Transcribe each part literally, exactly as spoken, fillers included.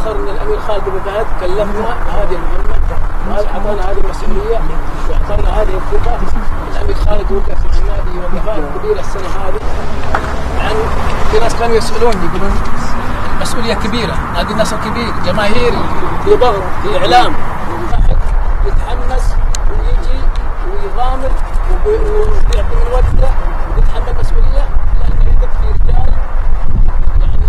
اتذكر ان الامير خالد بن فهد كلفنا هذه المهمه وهذا اعطانا هذه المسؤوليه واعطانا هذه الثقه. الامير خالد وقف في هذه وقفات كبيره السنه هذه. عن في ناس كانوا يسالون يقولون مسؤوليه كبيره، نادي النصر كبير جماهيري في ضغط في اعلام، احد يتحمس ويجي ويغامر ويعطي من وقته ويتحمل مسؤوليه لانه يدق في رجال يعني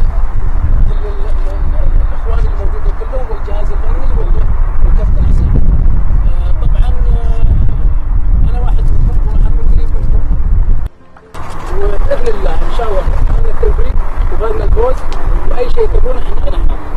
الاخوان الموجودين كلهم والجهاز الفني والكابتن العسير. طبعا انا واحد منكم وواحد من قريب منكم، وباذن الله ان شاء الله عندنا التوفيق وغيرنا الفوز واي شيء تقول احنا نحن